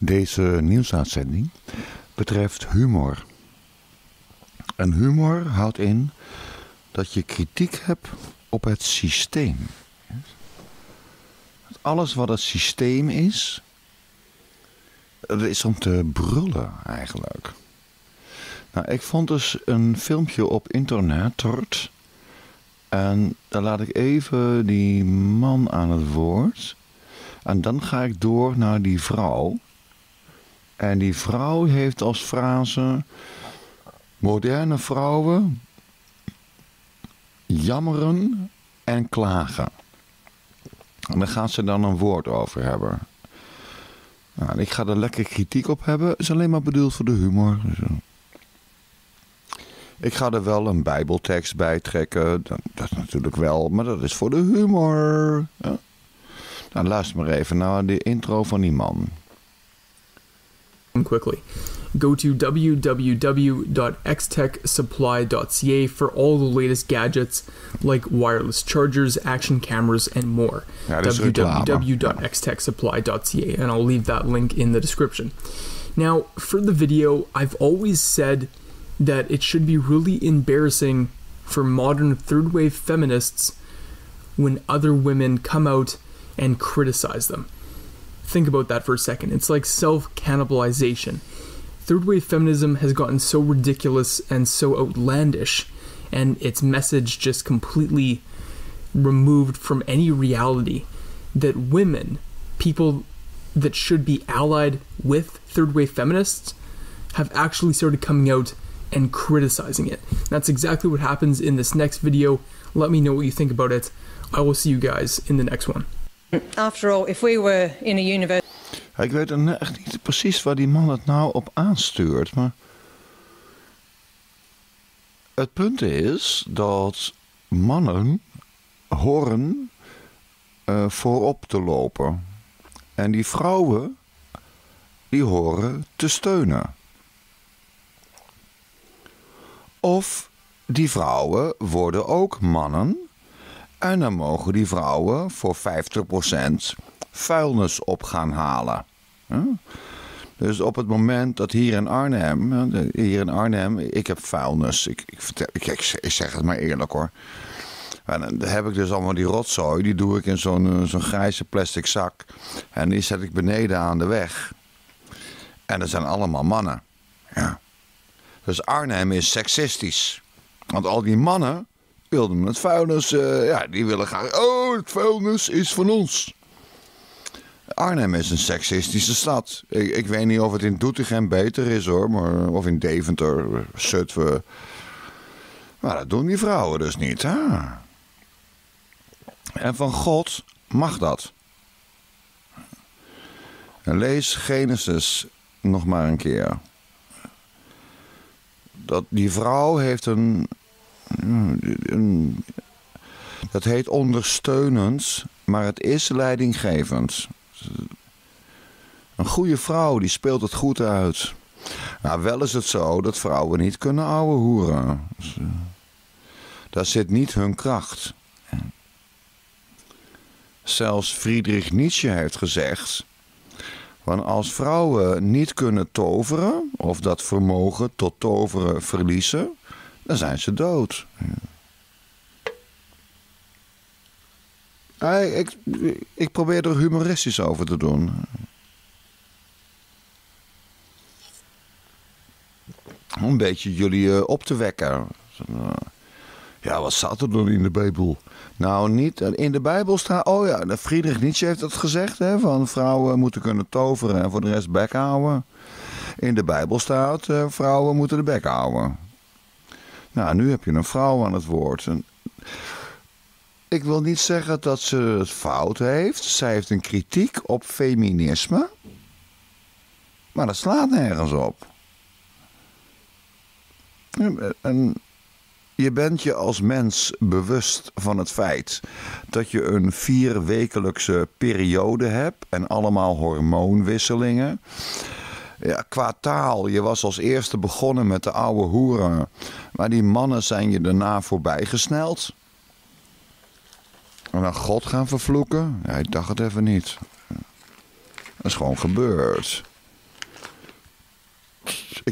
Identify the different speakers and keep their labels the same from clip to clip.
Speaker 1: Deze nieuwsuitzending betreft humor. En humor houdt in dat je kritiek hebt op het systeem. Alles wat het systeem is, dat is om te brullen eigenlijk. Nou, ik vond dus een filmpje op internet. En dan laat ik even die man aan het woord. En dan ga ik door naar die vrouw. En die vrouw heeft als frase: moderne vrouwen jammeren en klagen. En daar gaat ze dan een woord over hebben. Nou, ik ga er lekker kritiek op hebben. Het is alleen maar bedoeld voor de humor. Ik ga er wel een bijbeltekst bij trekken. Dat natuurlijk wel, maar dat is voor de humor. Ja. Nou, luister maar even naar de intro van die man.
Speaker 2: Quickly. Go to www.xtechsupply.ca for all the latest gadgets like wireless chargers, action cameras, and more.
Speaker 1: Ja,
Speaker 2: www.xtechsupply.ca, and I'll leave that link in the description. Now, for the video, I've always said that it should be really embarrassing for modern third-wave feminists when other women come out and criticize them. Think about that for a second. It's like self-cannibalization. Third-wave feminism has gotten so ridiculous and so outlandish, and its message just completely removed from any reality, that women, people that should be allied with third-wave feminists, have actually started coming out and criticizing it. That's exactly what happens in this next video. Let me know what you think about it. I will see you guys in the next one.
Speaker 3: After all, if we were in a university...
Speaker 1: Ik weet echt niet precies waar die man het nou op aanstuurt, maar het punt is dat mannen horen voorop te lopen. En die vrouwen, die horen te steunen. Of die vrouwen worden ook mannen. En dan mogen die vrouwen voor 50% vuilnis op gaan halen. Dus op het moment dat hier in Arnhem, ik heb vuilnis. Ik zeg het maar eerlijk hoor. En dan heb ik dus allemaal die rotzooi, die doe ik in zo'n grijze plastic zak. En die zet ik beneden aan de weg. En dat zijn allemaal mannen. Ja. Dus Arnhem is seksistisch. Want al die mannen wilden het vuilnis, die willen graag, het vuilnis is van ons. Arnhem is een seksistische stad. Ik weet niet of het in Doetinchem beter is hoor, of in Deventer, Zutphen. Maar dat doen die vrouwen dus niet. Hè? En van God mag dat. En lees Genesis nog maar een keer. Dat die vrouw heeft dat heet ondersteunend, maar het is leidinggevend. Een goede vrouw, die speelt het goed uit. Nou, wel is het zo dat vrouwen niet kunnen ouwehoeren. Dus, daar zit niet hun kracht. Zelfs Friedrich Nietzsche heeft gezegd: want als vrouwen niet kunnen toveren, of dat vermogen tot toveren verliezen, dan zijn ze dood. Ik probeer er humoristisch over te doen. Om een beetje jullie op te wekken. Ja, wat staat er dan in de Bijbel? Nou, niet. In de Bijbel staat... Oh ja, Friedrich Nietzsche heeft dat gezegd. Hè, van vrouwen moeten kunnen toveren en voor de rest bek houden. In de Bijbel staat... vrouwen moeten de bek houden. Nou, nu heb je een vrouw aan het woord. Ik wil niet zeggen dat ze het fout heeft. Zij heeft een kritiek op feminisme. Maar dat slaat nergens op. En je bent je als mens bewust van het feit dat je een 4-wekelijkse periode hebt en allemaal hormoonwisselingen. Ja, qua taal, je was als eerste begonnen met de oude hoeren, maar die mannen zijn je daarna voorbij gesneld. En dan God gaan vervloeken? Ja, ik dacht het even niet. Dat is gewoon gebeurd.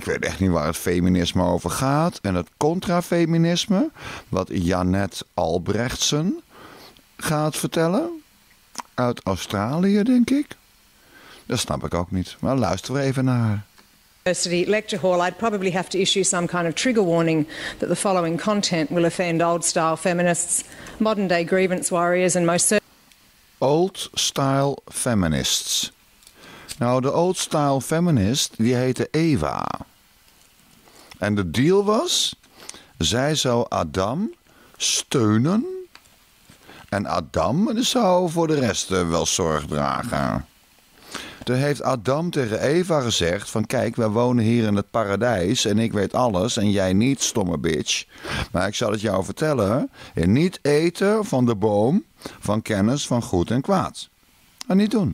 Speaker 1: Ik weet echt niet waar het feminisme over gaat. En het contrafeminisme, wat Janet Albrechtsen gaat vertellen. Uit Australië, denk ik. Dat snap ik ook niet. Maar luisteren we even naar haar.
Speaker 3: University lecture hall, I'd probably have to issue some kind of trigger warning that the following content will offend old-style feminists, modern-day grievance warriors and most certainly...
Speaker 1: Old-style feminists. Nou, de old-style feminist, die heette Eva. En de deal was, zij zou Adam steunen. En Adam zou voor de rest wel zorg dragen. Toen heeft Adam tegen Eva gezegd van kijk, wij wonen hier in het paradijs en ik weet alles en jij niet, stomme bitch. Maar ik zal het jou vertellen, en niet eten van de boom van kennis van goed en kwaad. En niet doen.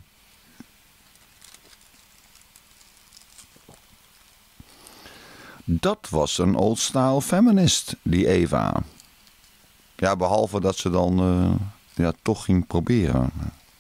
Speaker 1: Dat was een old-style feminist, die Eva. Ja, behalve dat ze dan toch ging proberen.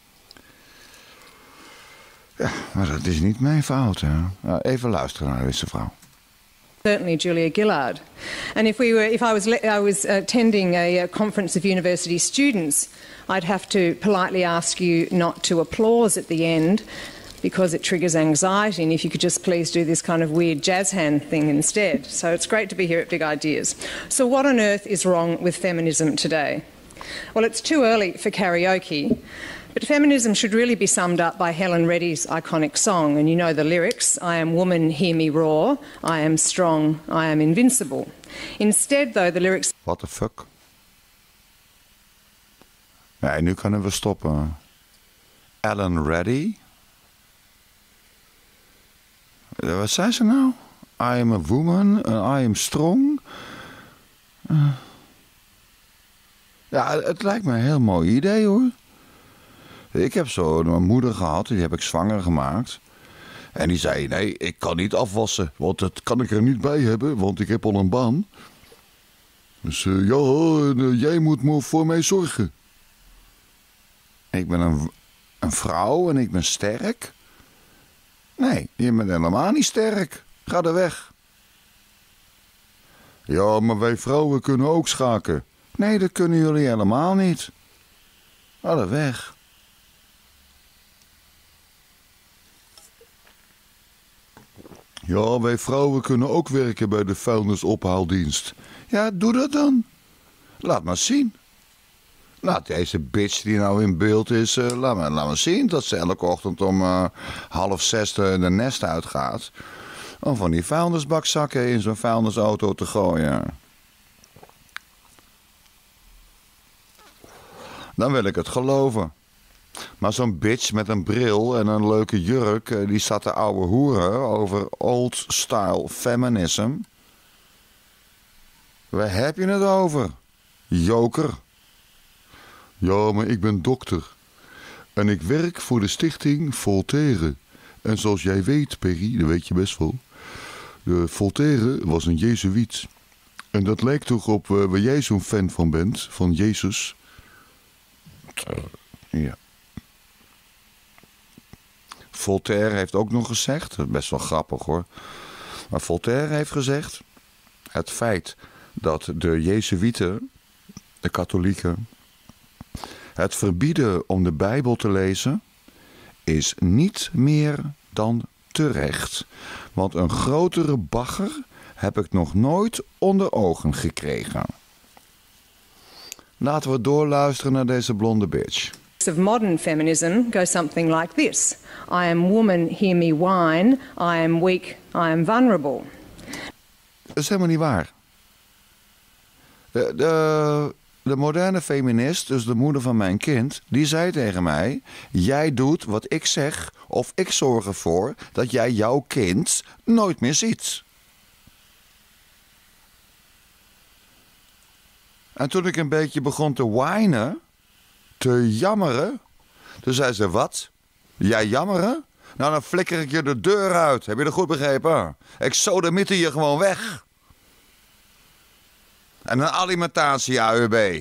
Speaker 1: Ja, maar dat is niet mijn fout. Hè? Nou, even luisteren naar deze vrouw.
Speaker 3: Certainly Julia Gillard. And if I was attending a conference of university students, I'd have to politely ask you not to applause at the end because it triggers anxiety, and if you could just please do this kind of weird jazz hand thing instead. So it's great to be here at Big Ideas. So what on earth is wrong with feminism today? Well, it's too early for karaoke, but feminism should really be summed up by Helen Reddy's iconic song, and you know the lyrics, I am woman, hear me roar, I am strong, I am invincible. Instead, though, the lyrics...
Speaker 1: What the fuck? Nee, nu kunnen we stoppen. Ellen Reddy? Wat zei ze nou? I am a woman, I am strong. Ja, het lijkt me een heel mooi idee hoor. Ik heb zo'n moeder gehad, die heb ik zwanger gemaakt. En die zei, nee, ik kan niet afwassen, want dat kan ik er niet bij hebben, want ik heb al een baan. Dus jij moet voor mij zorgen. Ik ben een vrouw en ik ben sterk. Nee, je bent helemaal niet sterk. Ga er weg. Ja, maar wij vrouwen kunnen ook schaken. Nee, dat kunnen jullie helemaal niet. Ga er weg. Ja, wij vrouwen kunnen ook werken bij de vuilnisophaaldienst. Ja, doe dat dan. Laat maar zien. Nou, deze bitch die nou in beeld is, laat maar zien dat ze elke ochtend om 5:30 de nest uitgaat. Om van die vuilnisbakzakken in zo'n vuilnisauto te gooien. Dan wil ik het geloven. Maar zo'n bitch met een bril en een leuke jurk, die staat te ouwe hoeren over old-style feminism. Waar heb je het over, joker? Ja, maar ik ben dokter. En ik werk voor de stichting Voltaire. En zoals jij weet, Perry, dat weet je best wel. Voltaire was een jezuïet. En dat lijkt toch op waar jij zo'n fan van bent, van Jezus. Ja. Voltaire heeft ook nog gezegd, dat is best wel grappig hoor. Maar Voltaire heeft gezegd, het feit dat de jezuïeten, de katholieken, het verbieden om de Bijbel te lezen is niet meer dan terecht. Want een grotere bagger heb ik nog nooit onder ogen gekregen. Laten we doorluisteren naar deze blonde bitch.
Speaker 3: of modern feminism goes something like this. I am woman, hear me whine. I am weak, I am vulnerable.
Speaker 1: Dat is helemaal niet waar. De moderne feminist, dus de moeder van mijn kind, die zei tegen mij: jij doet wat ik zeg of ik zorg ervoor dat jij jouw kind nooit meer ziet. En toen ik een beetje begon te whinen, te jammeren, toen zei ze: wat? Jij jammeren? Nou, dan flikker ik je de deur uit. Heb je dat goed begrepen? Ik sodemieter je gewoon weg. En een alimentatie-AUB.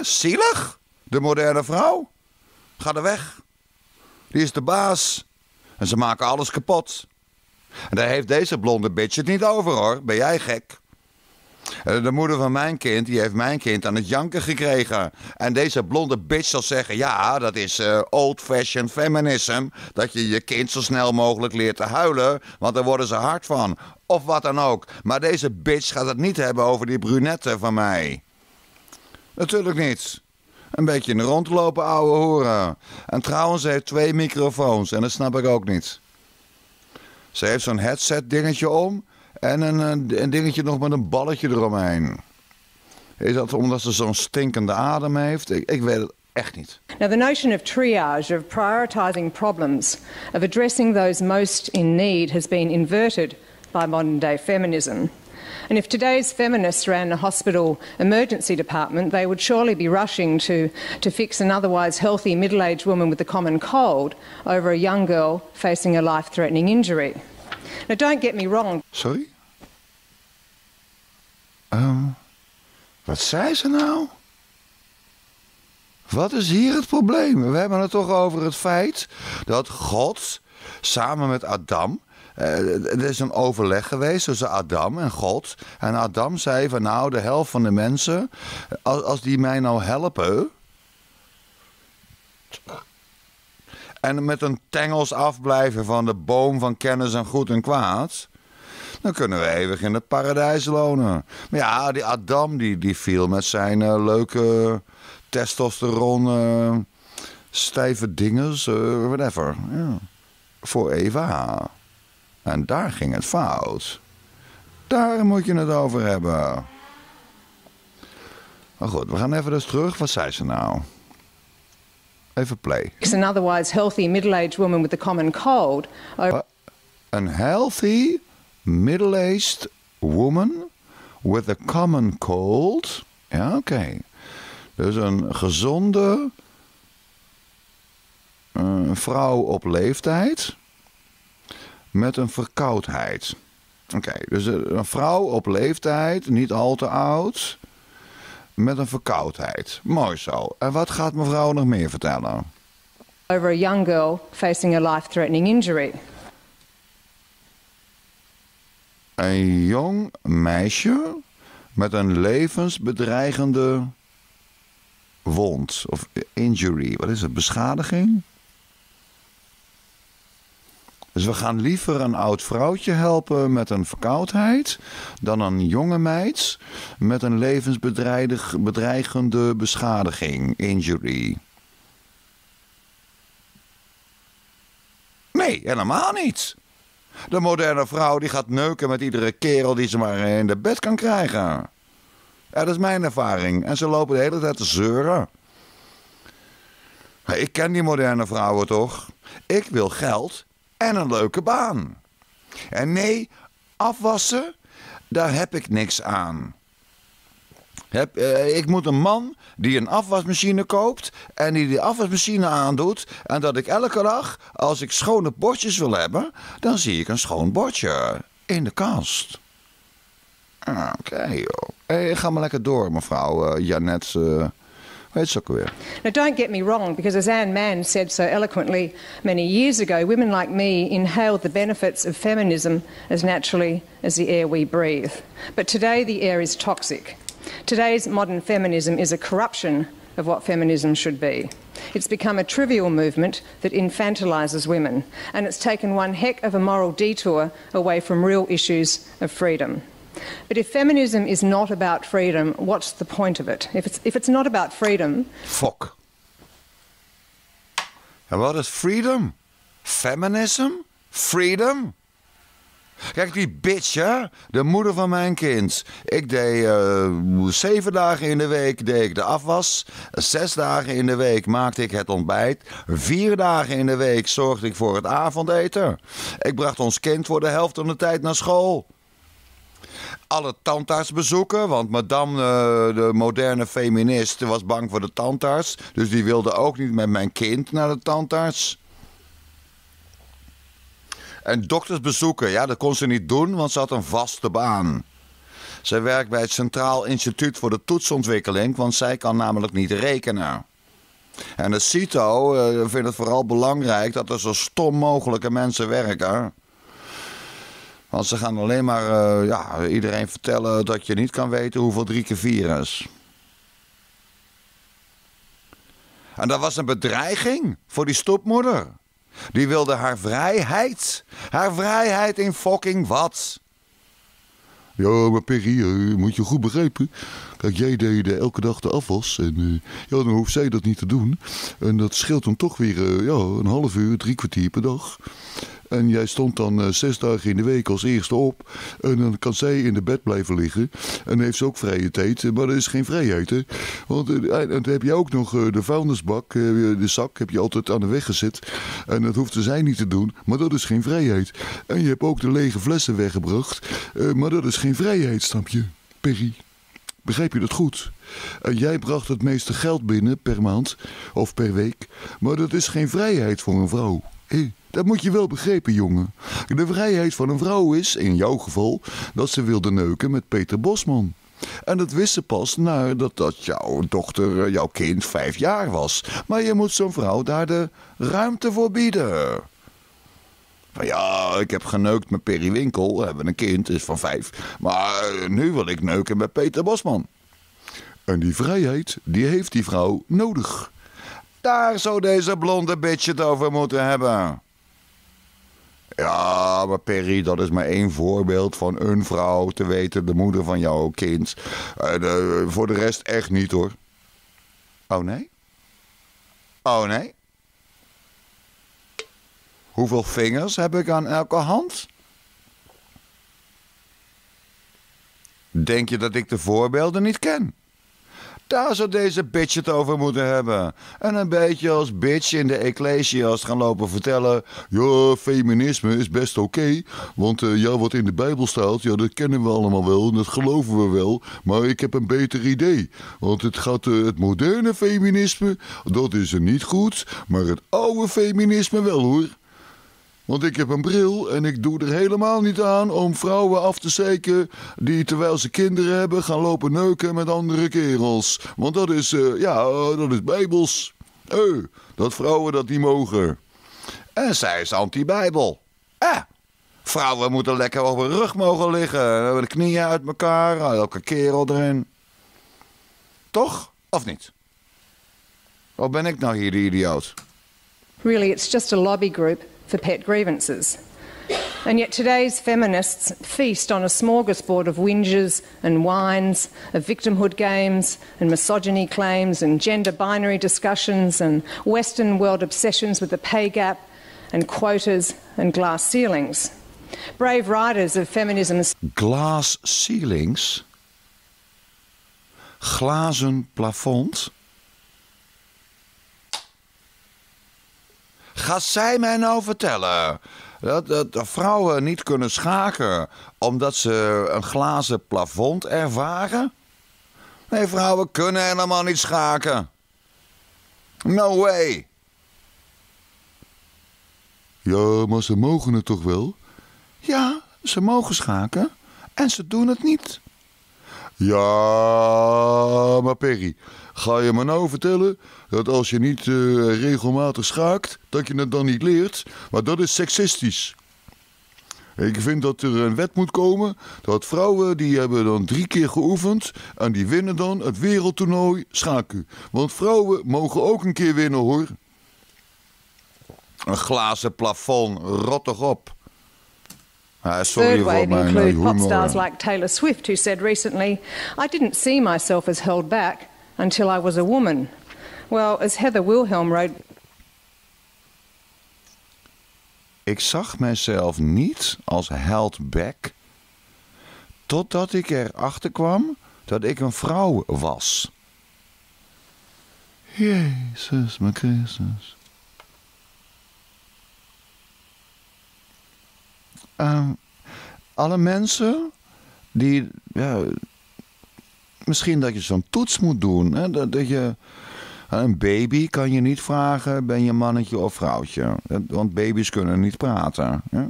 Speaker 1: Zielig? De moderne vrouw? Ga er weg. Die is de baas. En ze maken alles kapot. En daar heeft deze blonde bitch het niet over, hoor. Ben jij gek? De moeder van mijn kind, die heeft mijn kind aan het janken gekregen. En deze blonde bitch zal zeggen, ja, dat is old-fashioned feminism. Dat je je kind zo snel mogelijk leert te huilen, want daar worden ze hard van. Of wat dan ook. Maar deze bitch gaat het niet hebben over die brunette van mij. Natuurlijk niet. Een beetje in de rond lopen, ouwe hoeren. En trouwens, ze heeft 2 microfoons en dat snap ik ook niet. Ze heeft zo'n headset dingetje om en een dingetje nog met een balletje eromheen. Is dat omdat ze zo'n stinkende adem heeft? Ik weet het echt niet.
Speaker 3: Now, the notion of triage, of prioritising problems, of addressing those most in need has been inverted by modern-day feminism. And if today's feminists ran a hospital emergency department, they would surely be rushing to fix an otherwise healthy middle-aged woman with the common cold over a young girl facing a life-threatening injury. Now, don't get me wrong.
Speaker 1: Sorry? Wat zei ze nou? Wat is hier het probleem? We hebben het toch over het feit dat God samen met Adam... er is een overleg geweest tussen Adam en God. En Adam zei van nou, de helft van de mensen, als die mij nou helpen... en met een tengels afblijven van de boom van kennis en goed en kwaad... dan kunnen we eeuwig in het paradijs wonen. Maar ja, die Adam die viel met zijn leuke testosteron, stijve dinges, whatever. Ja. Voor Eva. En daar ging het fout. Daar moet je het over hebben. Maar goed, we gaan even dus terug. Wat zei ze nou? Even play.
Speaker 3: An otherwise healthy middle-aged woman with the common cold.
Speaker 1: Een healthy middle-aged woman with a common cold. Ja, oké. Dus een gezonde vrouw op leeftijd met een verkoudheid. Oké, dus een vrouw op leeftijd, niet al te oud, met een verkoudheid. Mooi zo. En wat gaat mevrouw nog meer vertellen?
Speaker 3: Over a young girl facing a life-threatening injury.
Speaker 1: Een jong meisje met een levensbedreigende wond of injury. Wat is het? Beschadiging? Dus we gaan liever een oud vrouwtje helpen met een verkoudheid dan een jonge meid met een levensbedreigende beschadiging, injury. Nee, helemaal niet. De moderne vrouw die gaat neuken met iedere kerel die ze maar in de bed kan krijgen. Ja, dat is mijn ervaring. En ze lopen de hele tijd te zeuren. Ik ken die moderne vrouwen toch? Ik wil geld en een leuke baan. En nee, afwassen, daar heb ik niks aan. Ik moet een man die een afwasmachine koopt en die afwasmachine aandoet. En dat ik elke dag, als ik schone bordjes wil hebben, dan zie ik een schoon bordje in de kast. Oké, joh. Ga maar lekker door, mevrouw Janet. Weet ze ook weer.
Speaker 3: Now, don't get me wrong, because as Anne Mann said so eloquently many years ago, women like me inhaled the benefits of feminism as naturally as the air we breathe. But today the air is toxic. Today's modern feminism is a corruption of what feminism should be. It's become a trivial movement that infantilizes women, and it's taken one heck of a moral detour away from real issues of freedom. But if feminism is not about freedom, what's the point of it? If it's not about freedom...
Speaker 1: Fok. En wat is freedom? Feminism? Freedom? Kijk, die bitch, hè? De moeder van mijn kind. Ik deed 7 dagen in de week deed ik de afwas. 6 dagen in de week maakte ik het ontbijt. 4 dagen in de week zorgde ik voor het avondeten. Ik bracht ons kind voor de helft van de tijd naar school. Alle tandarts bezoeken, want madame, de moderne feminist, was bang voor de tandarts. Dus die wilde ook niet met mijn kind naar de tandarts. En dokters bezoeken, ja, dat kon ze niet doen, want ze had een vaste baan. Zij werkt bij het Centraal Instituut voor de Toetsontwikkeling, want zij kan namelijk niet rekenen. En de CITO vindt het vooral belangrijk dat er zo stom mogelijke mensen werken. Want ze gaan alleen maar iedereen vertellen dat je niet kan weten hoeveel 3 keer 4 is. En dat was een bedreiging voor die stopmoeder. Die wilde haar vrijheid. Haar vrijheid in fucking wat? Ja, maar Perry, moet je goed begrijpen. Kijk, jij deed elke dag de afwas. En dan hoeft zij dat niet te doen. En dat scheelt dan toch weer een half uur, 3 kwartier per dag. En jij stond dan 6 dagen in de week als eerste op. En dan kan zij in de bed blijven liggen. En dan heeft ze ook vrije tijd. Maar dat is geen vrijheid, hè. Want dan heb je ook nog de vuilnisbak. De zak heb je altijd aan de weg gezet. En dat hoeft zij niet te doen. Maar dat is geen vrijheid. En je hebt ook de lege flessen weggebracht. Maar dat is geen vrijheid, snap je, Perry? Begrijp je dat goed? En jij bracht het meeste geld binnen per maand of per week. Maar dat is geen vrijheid voor een vrouw. Dat moet je wel begrijpen, jongen. De vrijheid van een vrouw is, in jouw geval, dat ze wilde neuken met Peter Bosman. En dat wist ze pas nadat jouw dochter, jouw kind 5 jaar was. Maar je moet zo'n vrouw daar de ruimte voor bieden. Van ja, ik heb geneukt met Perry Winkel. We hebben een kind, is van 5. Maar nu wil ik neuken met Peter Bosman. En die vrijheid, die heeft die vrouw nodig. Daar zou deze blonde bitch het over moeten hebben. Ja, maar Perry, dat is maar 1 voorbeeld van een vrouw, te weten de moeder van jouw kind. Voor de rest echt niet, hoor. Oh nee? Oh nee? Hoeveel vingers heb ik aan elke hand? Denk je dat ik de voorbeelden niet ken? Daar zou deze bitch het over moeten hebben. En een beetje als bitch in de Ecclesiast gaan lopen vertellen. Ja, feminisme is best oké. Want wat in de Bijbel staat, dat kennen we allemaal wel. En dat geloven we wel. Maar ik heb een beter idee. Want het moderne feminisme, dat is er niet goed. Maar het oude feminisme wel, hoor. Want ik heb een bril en ik doe er helemaal niet aan om vrouwen af te zeiken die terwijl ze kinderen hebben gaan lopen neuken met andere kerels. Want dat is, dat is bijbels. Dat vrouwen dat niet mogen. En zij is anti-bijbel. Vrouwen moeten lekker op hun rug mogen liggen. De knieën uit elkaar, elke kerel erin. Toch? Of niet? Of ben ik nou hier de idioot?
Speaker 3: Really, it's just a lobby group for pet grievances. And yet today's feminists feast on a smorgasbord of whinges and whines, of victimhood games and misogyny claims and gender binary discussions and Western world obsessions with the pay gap and quotas and glass ceilings. Brave riders of feminism...
Speaker 1: Glass ceilings? Glazen plafond? Gaat zij mij nou vertellen dat vrouwen niet kunnen schaken omdat ze een glazen plafond ervaren? Nee, vrouwen kunnen helemaal niet schaken. No way. Ja, maar ze mogen het toch wel? Ja, ze mogen schaken en ze doen het niet. Ja, maar Perry, ga je me nou vertellen dat als je niet regelmatig schaakt, dat je het dan niet leert? Maar dat is seksistisch. Ik vind dat er een wet moet komen dat vrouwen die hebben dan 3 keer geoefend en die winnen dan het wereldtoernooi schaken. Want vrouwen mogen ook een keer winnen, hoor. Een glazen plafond, rot toch op.
Speaker 3: Third wave include pop stars like Taylor Swift, who said recently, "I didn't see myself as held back until I was a woman." Well, as Heather Wilhelm wrote...
Speaker 1: Ik zag mijzelf niet als held back, totdat ik erachter kwam dat ik een vrouw was. Jezus, mijn Christus. Alle mensen die... misschien dat je zo'n toets moet doen. Hè? Dat je... Een baby kan je niet vragen, ben je mannetje of vrouwtje? Want baby's kunnen niet praten. Hè?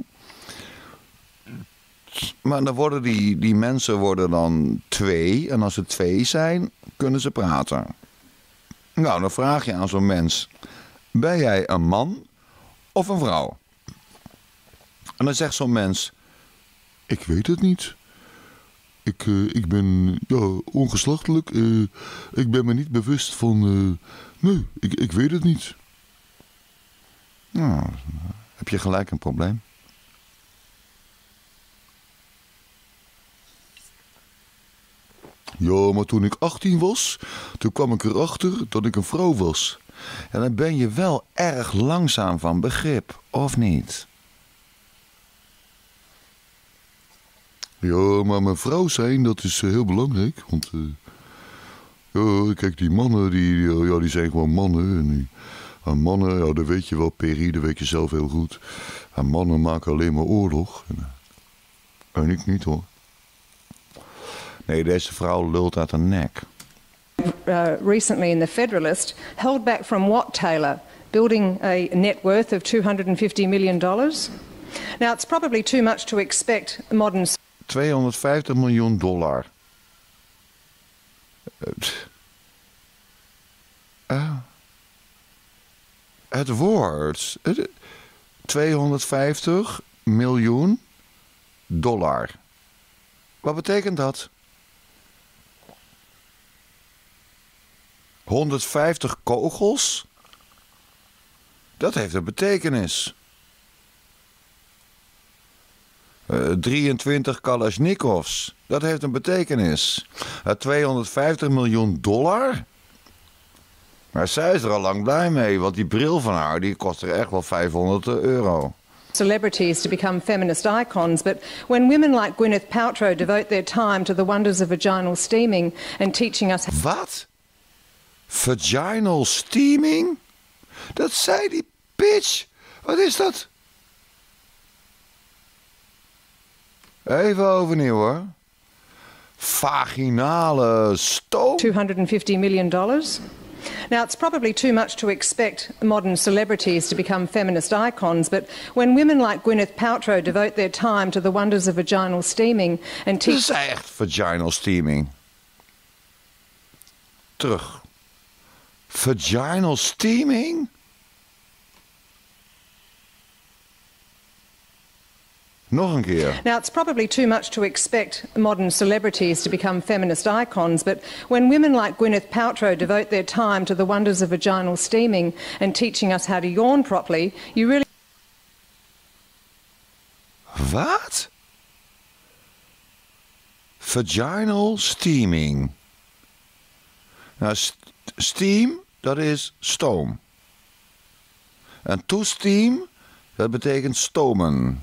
Speaker 1: Maar dan worden die mensen worden dan 2. En als ze 2 zijn, kunnen ze praten. Nou, dan vraag je aan zo'n mens: ben jij een man of een vrouw? En dan zegt zo'n mens: ik weet het niet. Ik ben ongeslachtelijk. Ik ben me niet bewust van... nee, ik weet het niet. Nou, heb je gelijk een probleem. Ja, maar toen ik 18 was, toen kwam ik erachter dat ik een vrouw was. En dan ben je wel erg langzaam van begrip, of niet? Ja, maar mijn vrouw zijn, dat is heel belangrijk. Want, ja, kijk, die mannen, die zijn gewoon mannen. En mannen, ja, dat weet je wel, Perry, dat weet je zelf heel goed. En mannen maken alleen maar oorlog. En ik niet, hoor. Nee, deze vrouw lult uit haar nek.
Speaker 3: Recently in The Federalist, held back from what, Taylor? Building a net worth of $250 million? Now, it's probably too much to expect modern...
Speaker 1: $250 miljoen. Het woord. 250 miljoen dollar. Wat betekent dat? 150 kogels? Dat heeft een betekenis. 23 Kalashnikovs. Dat heeft een betekenis. 250 miljoen dollar? Maar zij is er al lang blij mee, want die bril van haar die kost er echt wel €500.
Speaker 3: Celebrities to become feminist icons, but when women like Gwyneth Paltrow devote their time to the wonders of vaginal steaming and teaching us...
Speaker 1: Wat? Vaginal steaming? Dat zei die bitch. Wat is dat? Even overnieuw, hoor. Vaginale stoom.
Speaker 3: $250 million. Now, it's probably too much to expect modern celebrities to become feminist icons, but when women like Gwyneth Paltrow devote their time to the wonders of vaginal steaming and teach...
Speaker 1: Dat is echt vaginal steaming. Terug. Vaginal steaming? Nog een keer.
Speaker 3: Now, it's probably too much to expect modern celebrities to become feminist icons, but when women like Gwyneth Paltrow devote their time to the wonders of vaginal steaming and teaching us how to yawn properly, you really...
Speaker 1: Wat? Vaginal steaming. Nou, steam, dat is stoom. En to steam, dat betekent stomen.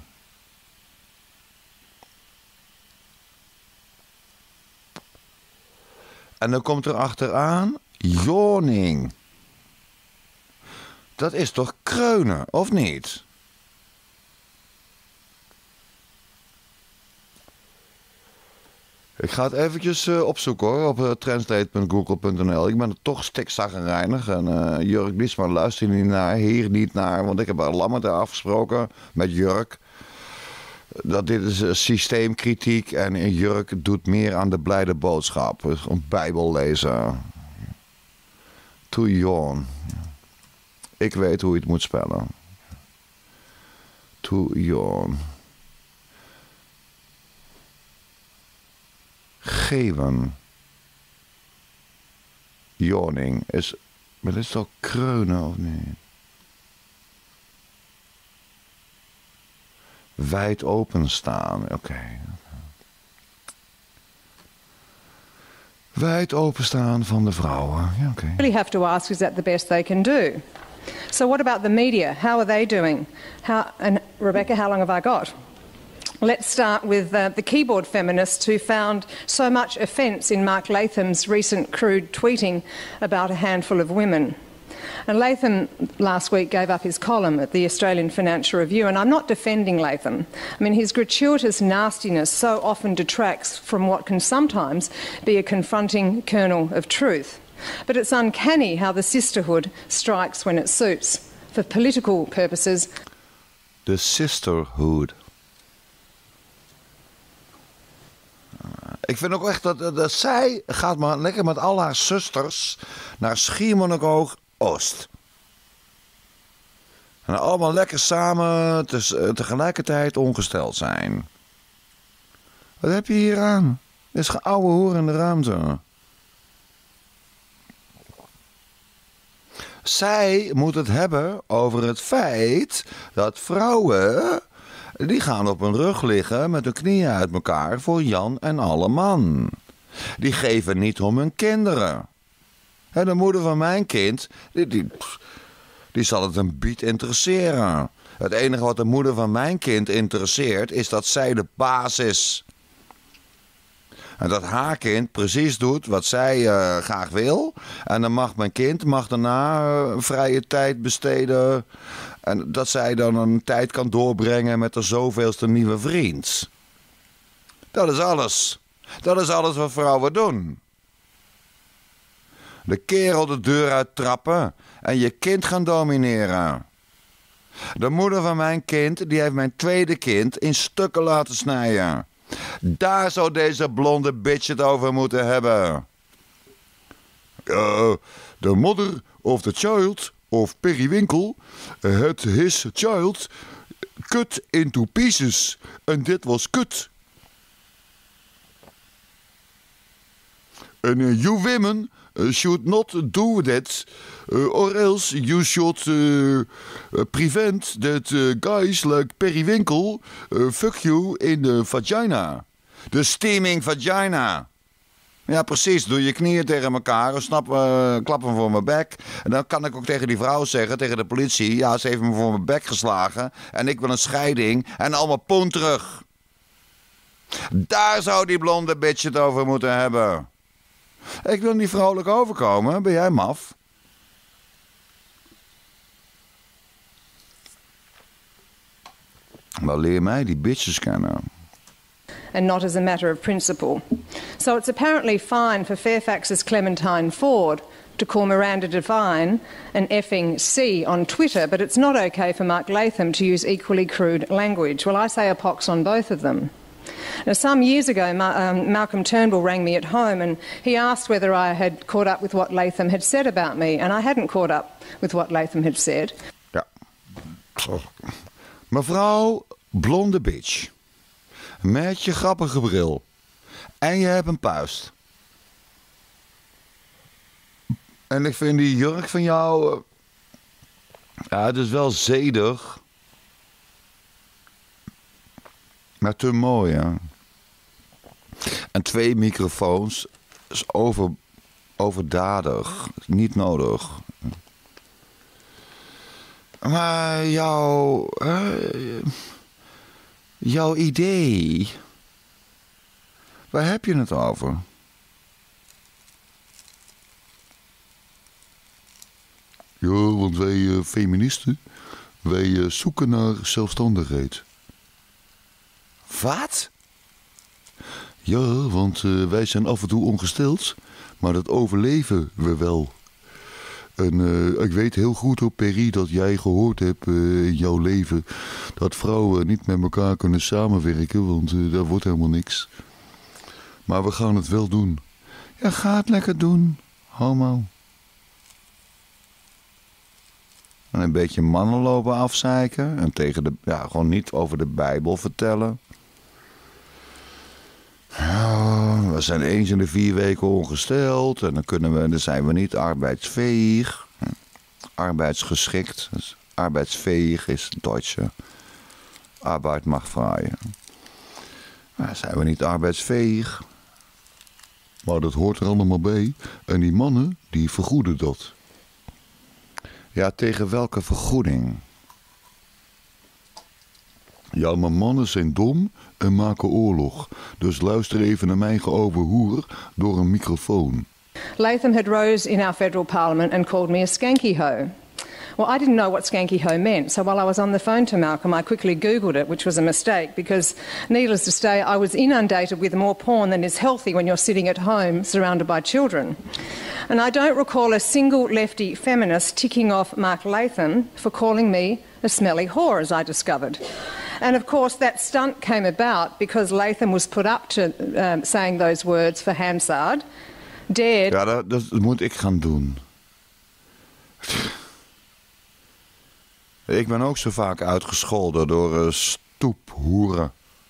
Speaker 1: En dan komt er achteraan yawning. Dat is toch kreunen, of niet? Ik ga het eventjes opzoeken, hoor, op translate.google.nl. Ik ben er toch stikzaggerijnig. En Jurk Bliesman luistert niet naar, hier niet naar. Want ik heb al lang met haar afgesproken, met Jurk. Dat dit is systeemkritiek en Jurk doet meer aan de blijde boodschap. Dus een Bijbel lezen. To yawn. Ik weet hoe je het moet spellen. To yawn. Geven. Yawning is... Maar dit is toch kreunen of niet? Wijd openstaan, oké. Wijd openstaan van de vrouwen, ja, oké.
Speaker 3: really have to ask, is that the best they can do? So what about the media? How are they doing? And Rebecca, how long have I got? Let's start with the keyboard feminists who found so much offence in Mark Latham's recent crude tweeting about a handful of women. And Latham last week gave up his column at the Australian Financial Review, and I'm not defending Latham. I mean, his gratuitous nastiness so often detracts from what can sometimes be a confronting kernel of truth. But it's uncanny how the sisterhood strikes when it suits. For political purposes...
Speaker 1: The sisterhood. Ik vind ook echt dat zij gaat maar lekker met al haar zusters naar Schiermonnikoog-Oost. En allemaal lekker samen tegelijkertijd ongesteld zijn. Wat heb je hier aan? Dit is geouwe hoer in de ruimte. Zij moet het hebben over het feit dat vrouwen, die gaan op hun rug liggen met hun knieën uit elkaar voor Jan en alle man. Die geven niet om hun kinderen. En de moeder van mijn kind, die zal het een biet interesseren. Het enige wat de moeder van mijn kind interesseert is dat zij de baas is. En dat haar kind precies doet wat zij graag wil. En dan mag mijn kind daarna vrije tijd besteden. En dat zij dan een tijd kan doorbrengen met de zoveelste nieuwe vriend. Dat is alles. Dat is alles wat vrouwen doen. De kerel de deur uittrappen en je kind gaan domineren. De moeder van mijn kind, die heeft mijn tweede kind in stukken laten snijden. Daar zou deze blonde bitch het over moeten hebben. The mother of the child of Periwinkle had his child cut into pieces. And dit was kut. And you women should not do that, or else you should prevent that guys like Periwinkle fuck you in the vagina. De steaming vagina. Ja, precies. Doe je knieën tegen elkaar, klap hem voor mijn bek. En dan kan ik ook tegen die vrouw zeggen, tegen de politie, ja, ze heeft me voor mijn bek geslagen en ik wil een scheiding en allemaal poen terug. Daar zou die blonde bitch het over moeten hebben. Ik wil niet vrolijk overkomen. Ben jij maf? Maar leer mij die bitches kennen.
Speaker 3: And not as a matter of principle. So it's apparently fine for Fairfax's Clementine Ford to call Miranda Devine an effing C on Twitter, but it's not okay for Mark Latham to use equally crude language. Well, I say a pox on both of them. Now, some years ago, Malcolm Turnbull rang me at home and he asked whether I had caught up with what Latham had said about me, and I hadn't caught up with what Latham had said.
Speaker 1: Ja. Mevrouw blonde bitch. Met je grappige bril. En je hebt een puist. En ik vind die jurk van jou... ja, het is wel zedig. Maar te mooi, hè? En 2 microfoons is overdadig. Niet nodig. Maar jouw idee... waar heb je het over? Ja, want wij feministen... wij zoeken naar zelfstandigheid. Wat? Ja, want wij zijn af en toe ongesteld, maar dat overleven we wel. En ik weet heel goed, op Perry, dat jij gehoord hebt in jouw leven... dat vrouwen niet met elkaar kunnen samenwerken, want daar wordt helemaal niks. Maar we gaan het wel doen. Ja, ga het lekker doen, homo. En een beetje mannen lopen afzeiken en gewoon niet over de Bijbel vertellen... Ja, we zijn eens in de 4 weken ongesteld en dan zijn we niet arbeidsfähig. Arbeidsgeschikt. Dus arbeidsfähig is het Duitse. Arbeid mag vrij. Maar zijn we niet arbeidsfähig. Maar dat hoort er allemaal bij. En die mannen, die vergoeden dat. Ja, tegen welke vergoeding? Ja, maar mannen zijn dom en maken oorlog. Dus luister even naar mijn geouwe hoer door een microfoon.
Speaker 3: Latham had rose in our federal parliament and called me a skanky hoe. Well, I didn't know what skanky hoe meant, so while I was on the phone to Malcolm, I quickly Googled it, which was a mistake, because needless to say, I was inundated with more porn than is healthy when you're sitting at home surrounded by children. And I don't recall a single lefty feminist ticking off Mark Latham for calling me a smelly whore, as I discovered. And of course that stunt came about because Latham was put up to saying those words for Hansard, dared...
Speaker 1: Ja, dat moet ik gaan doen. Ik ben ook zo vaak uitgescholden door stoephoeren.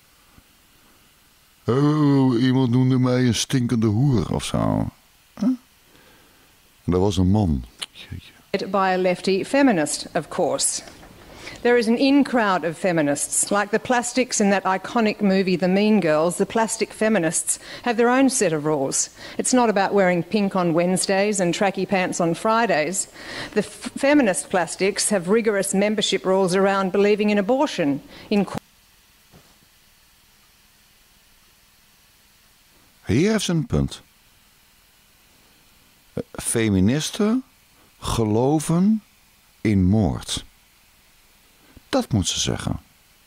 Speaker 1: Oh, iemand noemde mij een stinkende hoer of zo. Huh? Dat was een man.
Speaker 3: by a lefty feminist, of course. There is an in-crowd of feminists. Like the plastics in that iconic movie The Mean Girls, the plastic feminists have their own set of rules. It's not about wearing pink on Wednesdays and tracky pants on Fridays. The feminist plastics have rigorous membership rules around believing in abortion.
Speaker 1: Hier heeft ze een punt. Feministen geloven in moord. Dat moet ze zeggen.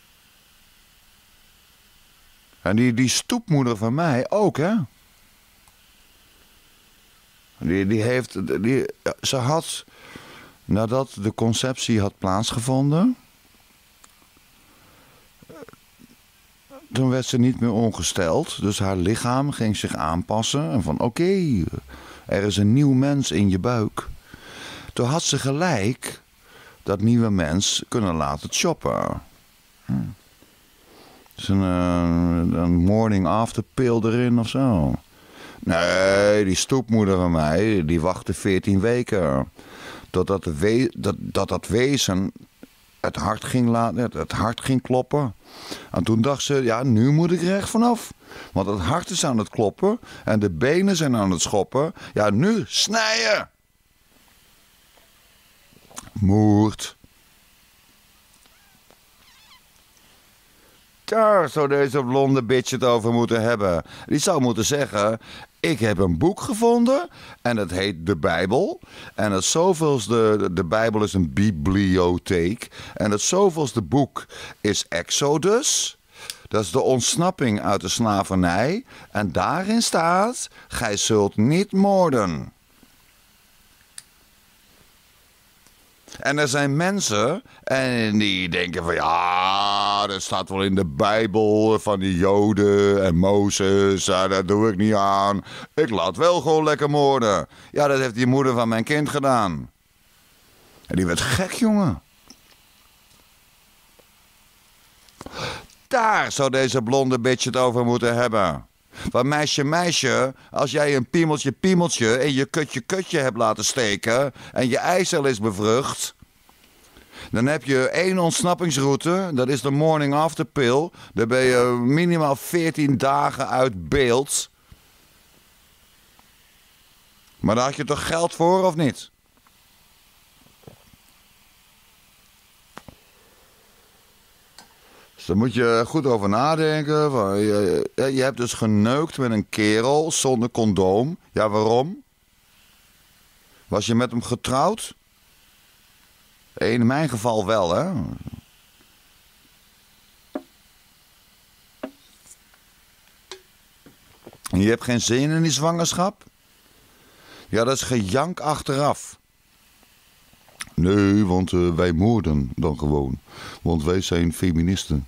Speaker 1: En die stoepmoeder van mij ook, hè? Ze had, nadat de conceptie had plaatsgevonden, toen werd ze niet meer ongesteld. Dus haar lichaam ging zich aanpassen. En van oké, er is een nieuw mens in je buik. Toen had ze gelijk dat nieuwe mens kunnen laten choppen. Dus een morning after pill erin of zo. Nee, die stoepmoeder van mij, die wachtte 14 weken. Totdat dat wezen het hart ging kloppen. En toen dacht ze, ja, nu moet ik er echt vanaf. Want het hart is aan het kloppen en de benen zijn aan het schoppen. Ja, nu snijden. Moord. Daar zou deze blonde bitch het over moeten hebben. Die zou moeten zeggen, ik heb een boek gevonden en het heet de Bijbel. En het zoveelste, de Bijbel is een bibliotheek. En het zoveelste boek is Exodus. Dat is de ontsnapping uit de slavernij. En daarin staat, gij zult niet moorden. En er zijn mensen en die denken van ja, dat staat wel in de Bijbel van die Joden en Mozes. Dat doe ik niet aan. Ik laat wel gewoon lekker moorden. Ja, dat heeft die moeder van mijn kind gedaan. En die werd gek, jongen. Daar zou deze blonde bitch het over moeten hebben. Want meisje, als jij een piemeltje in je kutje hebt laten steken en je eicel is bevrucht, dan heb je 1 ontsnappingsroute, dat is de morning after pill. Daar ben je minimaal 14 dagen uit beeld. Maar daar had je toch geld voor of niet? Daar moet je goed over nadenken. Je hebt dus geneukt met een kerel zonder condoom. Ja, waarom? Was je met hem getrouwd? In mijn geval wel, hè? En je hebt geen zin in die zwangerschap? Ja, dat is gejank achteraf. Nee, want wij moorden dan gewoon. Want wij zijn feministen.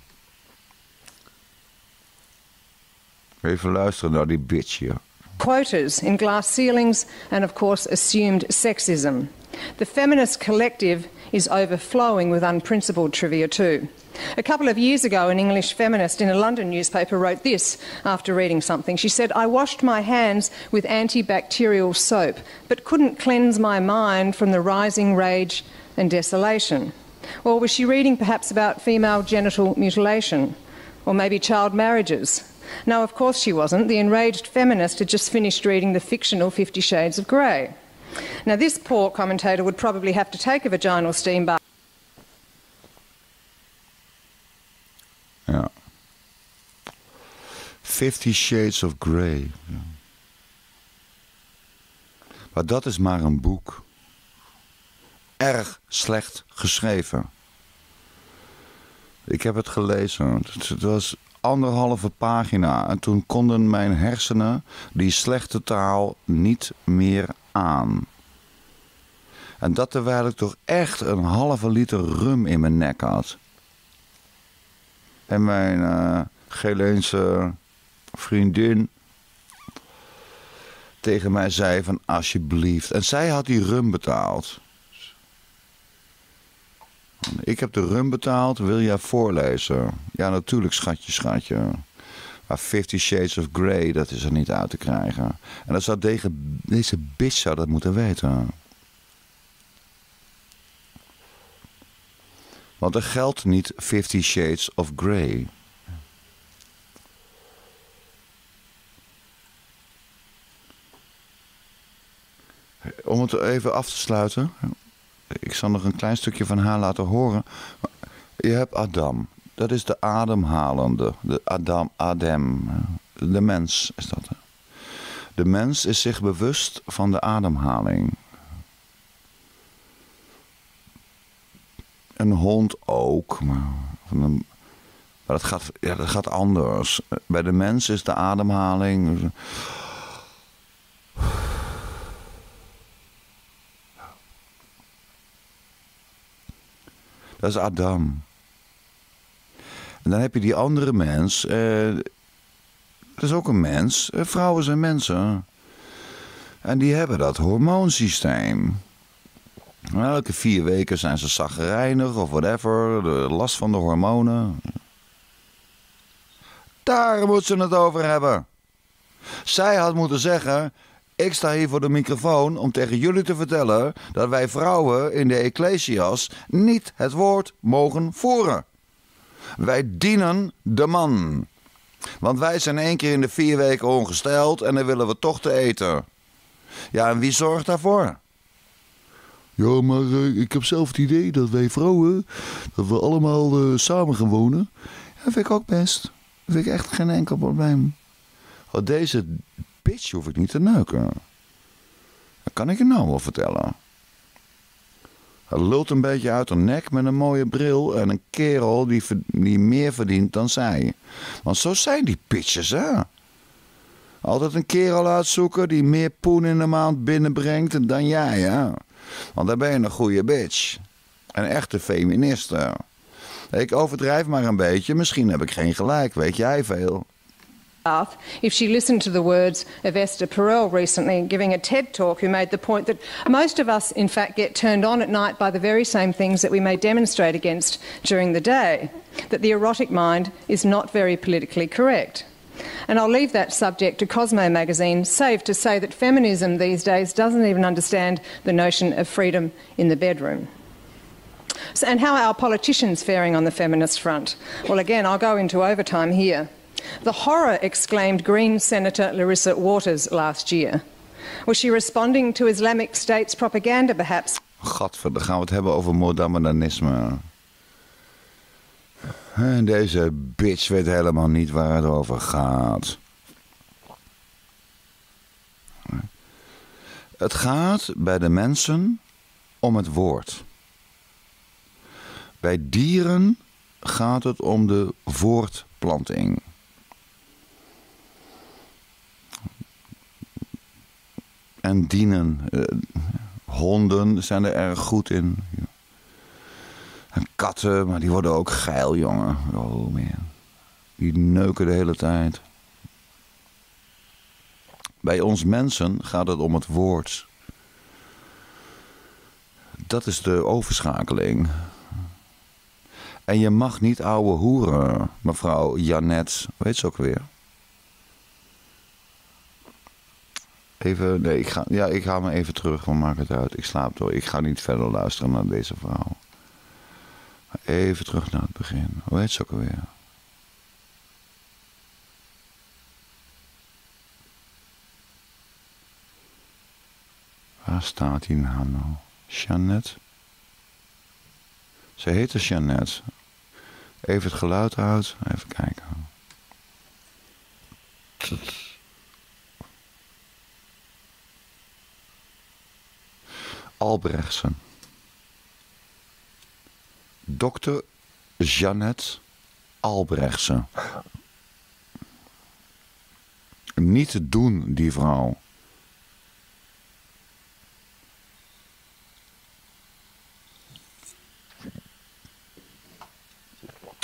Speaker 1: Even luisteren naar die bitch hier.
Speaker 3: Quotas in glass ceilings and of course assumed sexism. The feminist collective is overflowing with unprincipled trivia too. A couple of years ago, an English feminist in a London newspaper wrote this after reading something. She said, I washed my hands with antibacterial soap, but couldn't cleanse my mind from the rising rage and desolation. Or was she reading perhaps about female genital mutilation? Or maybe child marriages? No, of course she wasn't. The enraged feminist had just finished reading the fictional 50 Shades of Grey. Now, this poor commentator would probably have to take a vaginal steam bath.
Speaker 1: Ja. 50 Shades of Grey. Ja. Maar dat is maar een boek. Erg slecht geschreven. Ik heb het gelezen. Het was 1,5 pagina. En toen konden mijn hersenen die slechte taal niet meer aan. En dat terwijl ik toch echt een halve liter rum in mijn nek had. En mijn Chileense vriendin tegen mij zei van alsjeblieft. En zij had die rum betaald. Ik heb de rum betaald, wil jij voorlezen? Ja, natuurlijk, schatje. Maar 50 Shades of Grey, dat is er niet uit te krijgen. En dat zou deze bitch zou dat moeten weten. Want er geldt niet 50 Shades of Grey. Om het even af te sluiten. Ik zal nog een klein stukje van haar laten horen. Je hebt Adam. Dat is de ademhalende. De Adem. De mens is dat. De mens is zich bewust van de ademhaling. Een hond ook. Maar dat gaat anders. Bij de mens is de ademhaling... Dat is Adam. En dan heb je die andere mens. Dat is ook een mens. Vrouwen zijn mensen. En die hebben dat hormoonsysteem. Elke 4 weken zijn ze chagrijnig of whatever. De last van de hormonen. Daar moet ze het over hebben. Zij had moeten zeggen... Ik sta hier voor de microfoon om tegen jullie te vertellen... dat wij vrouwen in de Ecclesias niet het woord mogen voeren. Wij dienen de man. Want wij zijn 1 keer in de 4 weken ongesteld... en dan willen we toch te eten. Ja, en wie zorgt daarvoor? Ja, maar ik heb zelf het idee dat wij vrouwen... dat we allemaal samen gaan wonen. Ja, dat vind ik ook best. Dat vind ik echt geen enkel probleem. Oh, deze... bitch hoef ik niet te neuken. Dat kan ik je nou wel vertellen. Hij lult een beetje uit haar nek met een mooie bril... en een kerel die meer verdient dan zij. Want zo zijn die bitches, hè. Altijd een kerel uitzoeken die meer poen in de maand binnenbrengt dan jij, hè. Want dan ben je een goede bitch. Een echte feministe. Ik overdrijf maar een beetje. Misschien heb ik geen gelijk, weet jij veel.
Speaker 3: If she listened to the words of Esther Perel recently giving a TED talk, who made the point that most of us in fact get turned on at night by the very same things that we may demonstrate against during the day, that the erotic mind is not very politically correct. And I'll leave that subject to Cosmo magazine, save to say that feminism these days doesn't even understand the notion of freedom in the bedroom. So, and how are our politicians faring on the feminist front? Well, again, I'll go into overtime here. The horror, exclaimed Green Senator Larissa Waters last year. Was she responding to Islamic State's propaganda, perhaps?
Speaker 1: Gadver, dan gaan we het hebben over mohammedanisme. En deze bitch weet helemaal niet waar het over gaat. Het gaat bij de mensen om het woord. Bij dieren gaat het om de voortplanting. En dienen. Honden zijn er erg goed in. En katten, maar die worden ook geil, jongen. Oh man. Die neuken de hele tijd. Bij ons mensen gaat het om het woord. Dat is de overschakeling. En je mag niet ouwe hoeren, mevrouw Janet. Weet ze ook weer? Even, nee, ik ga maar even terug, maar maak het uit. Ik slaap door. Ik ga niet verder luisteren naar deze vrouw. Even terug naar het begin. Hoe heet ze ook alweer? Waar staat die naam nou? Jeannette? Ze heette Jeannette. Even het geluid uit. Even kijken. Albrechtsen. Dokter Jeannette Albrechtsen. Niet te doen, die vrouw.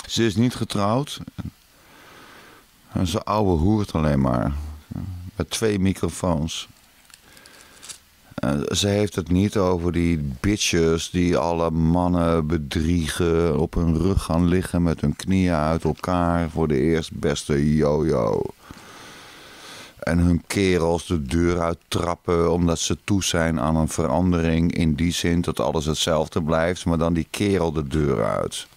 Speaker 1: Ze is niet getrouwd. En ze ouwe hoert alleen maar. Met 2 microfoons. Ze heeft het niet over die bitches die alle mannen bedriegen, op hun rug gaan liggen met hun knieën uit elkaar voor de eerstbeste yo-yo. En hun kerels de deur uittrappen omdat ze toe zijn aan een verandering in die zin dat alles hetzelfde blijft, maar dan die kerel de deur uit.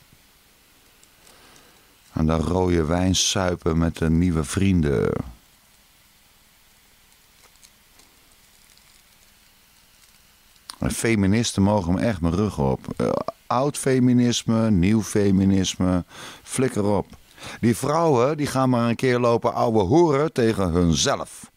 Speaker 1: En dan rode wijn suipen met de nieuwe vrienden. En feministen mogen me echt mijn rug op. Oud feminisme, nieuw feminisme, flikker op. Die vrouwen die gaan maar een keer lopen ouwe hoeren tegen hunzelf.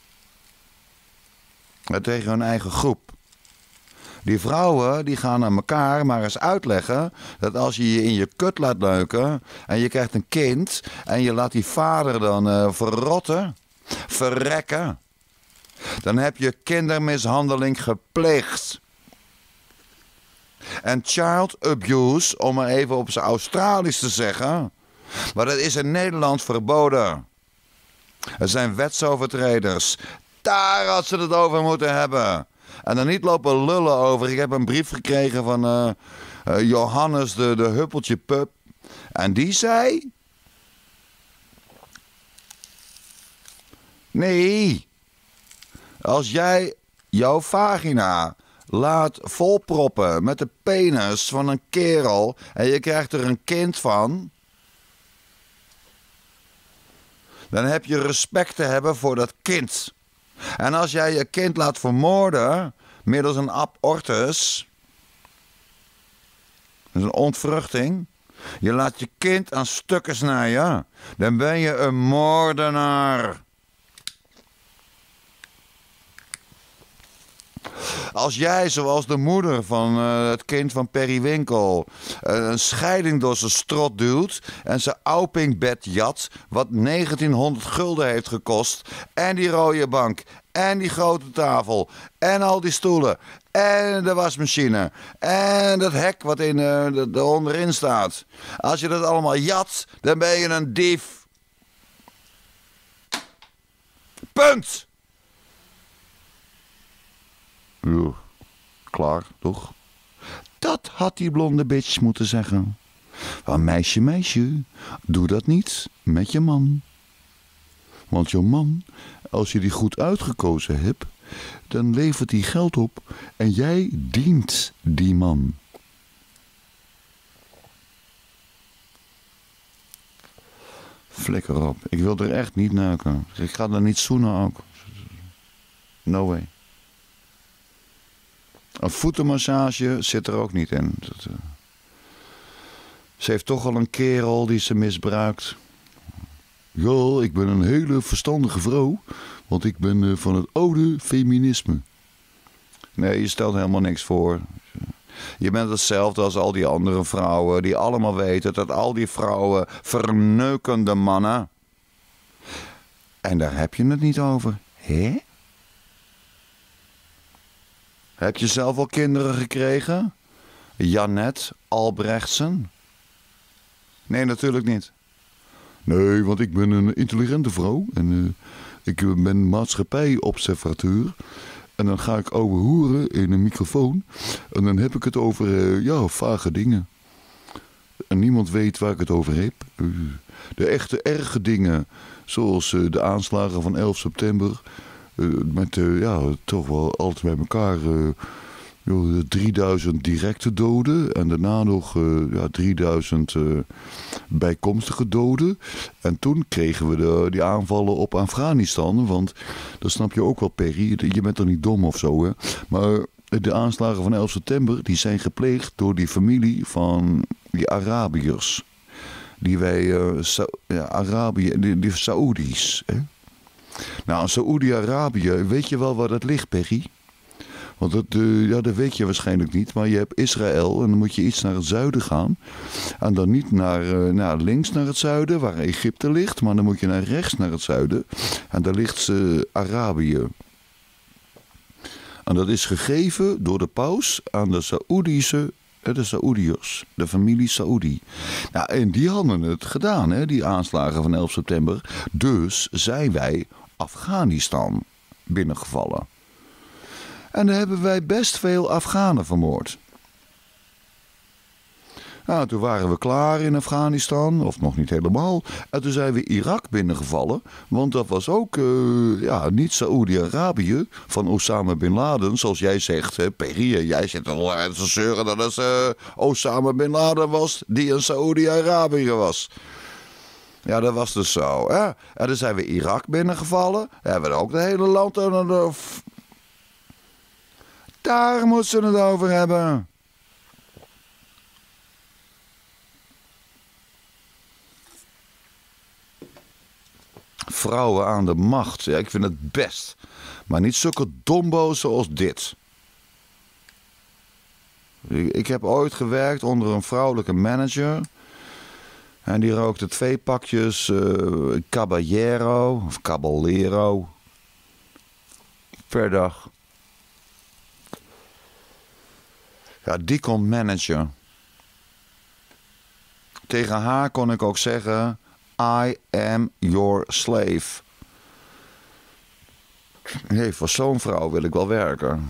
Speaker 1: En tegen hun eigen groep. Die vrouwen die gaan aan elkaar maar eens uitleggen dat als je je in je kut laat neuken en je krijgt een kind en je laat die vader dan verrotten, verrekken, dan heb je kindermishandeling gepleegd. En child abuse, om maar even op zijn Australisch te zeggen, maar dat is in Nederland verboden. Er zijn wetsovertreders. Daar had ze het over moeten hebben. En dan niet lopen lullen over. Ik heb een brief gekregen van Johannes de Huppeltje Pup. En die zei... Nee. Als jij jouw vagina laat volproppen met de penis van een kerel en je krijgt er een kind van, dan heb je respect te hebben voor dat kind. En als jij je kind laat vermoorden middels een abortus, dat is een ontvruchting, je laat je kind aan stukken snijden, dan ben je een moordenaar. Als jij, zoals de moeder van het kind van Periwinkel, een scheiding door zijn strot duwt en zijn Aupingbed jat, wat 1900 gulden heeft gekost, en die rode bank, en die grote tafel, en al die stoelen, en de wasmachine, en dat hek wat er onderin staat. Als je dat allemaal jat, dan ben je een dief. Punt! Ja, klaar, toch? Dat had die blonde bitch moeten zeggen. Van meisje, doe dat niet met je man. Want je man, als je die goed uitgekozen hebt, dan levert die geld op en jij dient die man. Flikker op, ik wil er echt niet neuken. Ik ga er niet zoenen ook. No way. Een voetenmassage zit er ook niet in. Ze heeft toch al een kerel die ze misbruikt. Ja, ik ben een hele verstandige vrouw, want ik ben van het oude feminisme. Nee, je stelt helemaal niks voor. Je bent hetzelfde als al die andere vrouwen die allemaal weten dat al die vrouwen verneuken de mannen. En daar heb je het niet over. Hè? Heb je zelf al kinderen gekregen? Janet Albrechtsen? Nee, natuurlijk niet. Nee, want ik ben een intelligente vrouw. En ik ben maatschappijobservateur. En dan ga ik ouwe hoeren in een microfoon. En dan heb ik het over, vage dingen. En niemand weet waar ik het over heb. De echte erge dingen, zoals de aanslagen van 11 september... met toch wel altijd bij elkaar 3000 directe doden. En daarna nog 3000 bijkomstige doden. En toen kregen we die aanvallen op Afghanistan. Want dat snap je ook wel, Perry. Je bent toch niet dom of zo, hè? Maar de aanslagen van 11 september die zijn gepleegd door die familie van die Arabiërs. Die wij, die Saoedi's, hè? Nou, in Saoedi-Arabië, weet je wel waar dat ligt, Peggy? Want dat weet je waarschijnlijk niet. Maar je hebt Israël en dan moet je iets naar het zuiden gaan. En dan niet naar links naar het zuiden, waar Egypte ligt. Maar dan moet je naar rechts naar het zuiden. En daar ligt Arabië. En dat is gegeven door de paus aan de Saoedische De Saoediërs, de familie Saoedi. Nou, en die hadden het gedaan, hè, die aanslagen van 11 september. Dus zijn wij Afghanistan binnengevallen. En daar hebben wij best veel Afghanen vermoord. Nou, toen waren we klaar in Afghanistan, of nog niet helemaal. En toen zijn we Irak binnengevallen. Want dat was ook niet Saoedi-Arabië van Osama Bin Laden. Zoals jij zegt, hè, Perry, jij zit al te zeuren dat het Osama Bin Laden was die een Saoedi-Arabië was. Ja, dat was dus zo. Hè? En toen zijn we Irak binnengevallen. Hebben we ook het hele land. Daar moeten ze het over hebben. Vrouwen aan de macht. Ja, ik vind het best. Maar niet zulke dombo's zoals dit. Ik heb ooit gewerkt onder een vrouwelijke manager. En die rookte 2 pakjes Caballero of Caballero per dag. Ja, die kon managen. Tegen haar kon ik ook zeggen: I am your slave. Nee, voor zo'n vrouw wil ik wel werken.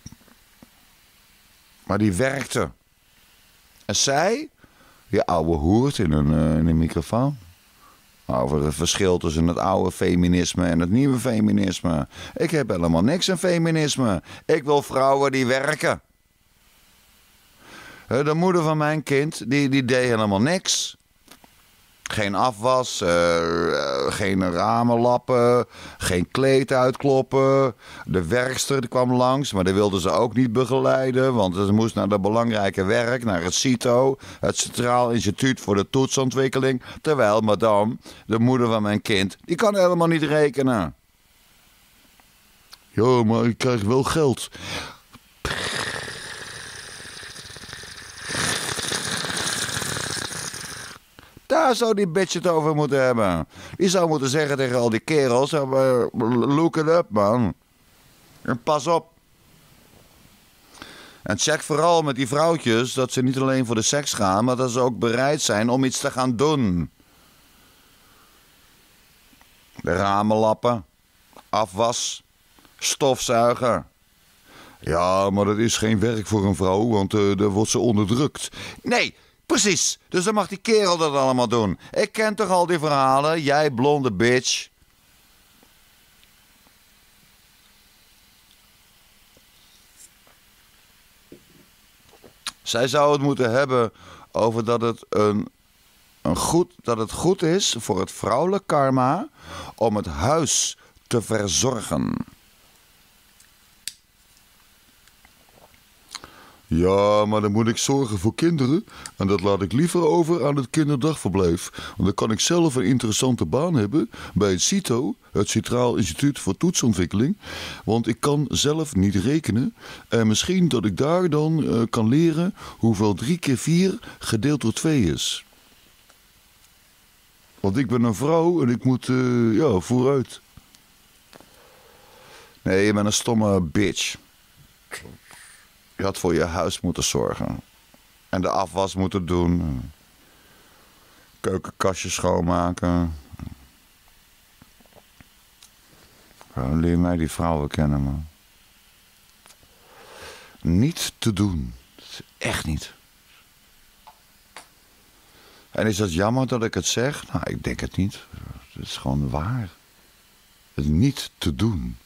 Speaker 1: Maar die werkte. En zij, die ouwe hoert in een microfoon. Over het verschil tussen het oude feminisme en het nieuwe feminisme. Ik heb helemaal niks aan feminisme. Ik wil vrouwen die werken. De moeder van mijn kind, die deed helemaal niks. Geen afwas, geen ramen lappen, geen kleed uitkloppen. De werkster die kwam langs, maar die wilde ze ook niet begeleiden. Want ze moest naar de belangrijke werk, naar het CITO, het Centraal Instituut voor de Toetsontwikkeling. Terwijl madame, de moeder van mijn kind, die kan helemaal niet rekenen. Ja, maar ik krijg wel geld. Daar zou die bitch het over moeten hebben. Die zou moeten zeggen tegen al die kerels: look it up, man. En pas op. En check vooral met die vrouwtjes dat ze niet alleen voor de seks gaan, maar dat ze ook bereid zijn om iets te gaan doen. De ramen lappen, afwas, stofzuigen. Ja, maar dat is geen werk voor een vrouw, want daar wordt ze onderdrukt. Nee, precies. Dus dan mag die kerel dat allemaal doen. Ik ken toch al die verhalen, jij blonde bitch. Zij zou het moeten hebben over dat het goed is voor het vrouwelijk karma om het huis te verzorgen. Ja, maar dan moet ik zorgen voor kinderen en dat laat ik liever over aan het kinderdagverblijf. Want dan kan ik zelf een interessante baan hebben bij het CITO, het Centraal Instituut voor Toetsontwikkeling. Want ik kan zelf niet rekenen en misschien dat ik daar dan kan leren hoeveel 3 keer 4 gedeeld door 2 is. Want ik ben een vrouw en ik moet vooruit. Nee, je bent een stomme bitch. Je had voor je huis moeten zorgen. En de afwas moeten doen. Keukenkastjes schoonmaken. Leer mij die vrouwen kennen, man. Niet te doen. Echt niet. En is dat jammer dat ik het zeg? Nou, ik denk het niet. Het is gewoon waar. Het niet te doen.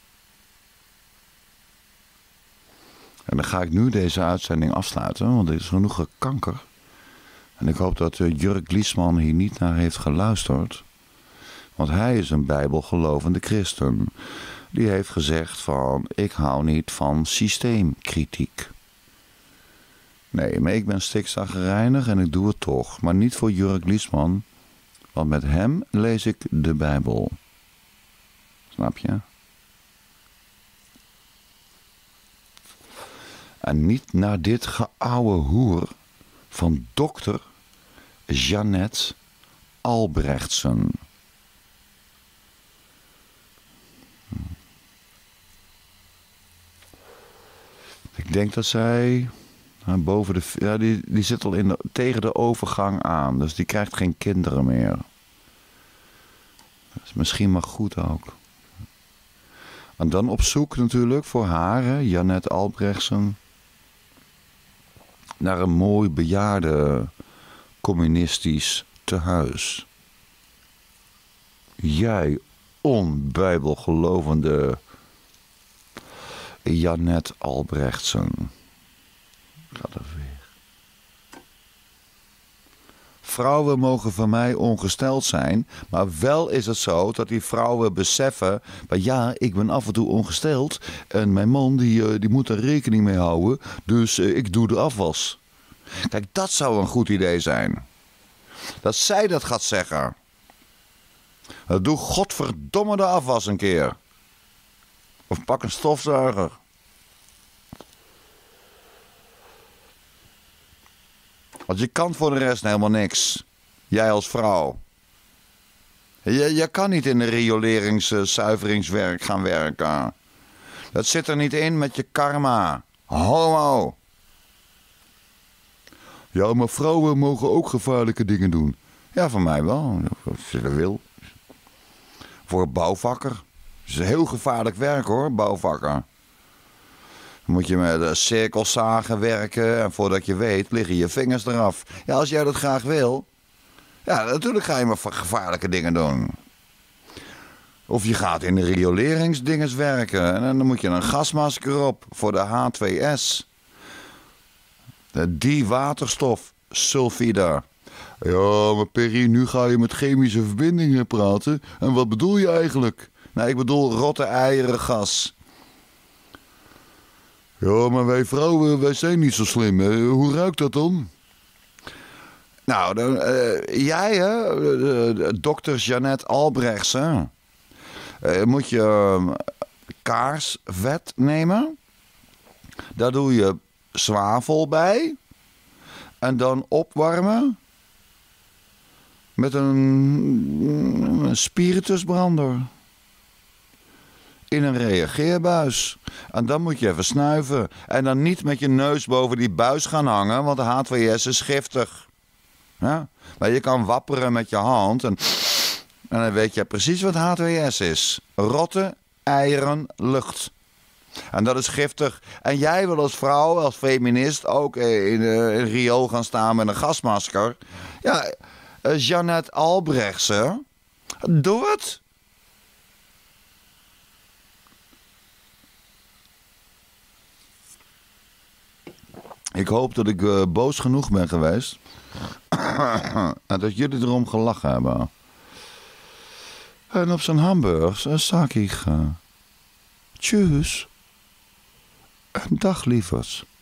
Speaker 1: En dan ga ik nu deze uitzending afsluiten, want er is genoeg gekanker. En ik hoop dat Jurk Liesman hier niet naar heeft geluisterd. Want hij is een bijbelgelovende christen. Die heeft gezegd van, ik hou niet van systeemkritiek. Nee, maar ik ben stikzaggerijnig en ik doe het toch. Maar niet voor Jurk Liesman, want met hem lees ik de Bijbel. Snap je? En niet naar dit geouwe hoer van dokter Jeannette Albrechtsen. Ik denk dat zij Boven de, ja, die zit al tegen de overgang aan. Dus die krijgt geen kinderen meer. Dat is misschien maar goed ook. En dan op zoek natuurlijk voor haar, hè, Janette Albrechtsen, naar een mooi bejaarde communistisch tehuis. Jij onbijbelgelovende Janette Albrechtsen. Gaat er weer. Vrouwen mogen van mij ongesteld zijn, maar wel is het zo dat die vrouwen beseffen, maar ja, ik ben af en toe ongesteld en mijn man die moet er rekening mee houden, dus ik doe de afwas. Kijk, dat zou een goed idee zijn. Dat zij dat gaat zeggen. Doe godverdomme de afwas een keer. Of pak een stofzuiger. Want je kan voor de rest helemaal niks. Jij als vrouw. Je kan niet in de rioleringszuiveringswerk gaan werken. Dat zit er niet in met je karma. Homo. Ja, maar vrouwen mogen ook gevaarlijke dingen doen. Ja, van mij wel. Als je dat wil. Voor een bouwvakker. Het is een heel gevaarlijk werk hoor, bouwvakker. Dan moet je met cirkelzagen werken en voordat je weet liggen je vingers eraf. Ja, als jij dat graag wil. Ja, natuurlijk ga je maar gevaarlijke dingen doen. Of je gaat in de rioleringsdinges werken en dan moet je een gasmasker op voor de H2S. Die waterstofsulfide. Ja, maar Perry, nu ga je met chemische verbindingen praten. En wat bedoel je eigenlijk? Nou, ik bedoel rotte eieren gas. Ja, maar wij vrouwen, wij zijn niet zo slim. Hè? Hoe ruikt dat dan? Nou, jij hè, dokter Janette Albrechtsen. Moet je kaarsvet nemen. Daar doe je zwavel bij. En dan opwarmen. Met een spiritusbrander. In een reageerbuis. En dan moet je even snuiven. En dan niet met je neus boven die buis gaan hangen. Want de H2S is giftig. Ja? Maar je kan wapperen met je hand. En dan weet je precies wat H2S is. Rotte, eieren, lucht. En dat is giftig. En jij wil als vrouw, als feminist, ook in een riool gaan staan met een gasmasker. Ja, Janette Albrechtsen. Doe het. Ik hoop dat ik boos genoeg ben geweest. En dat jullie erom gelachen hebben. En op zijn hamburgers zag ik. Tjus. En dag lievers.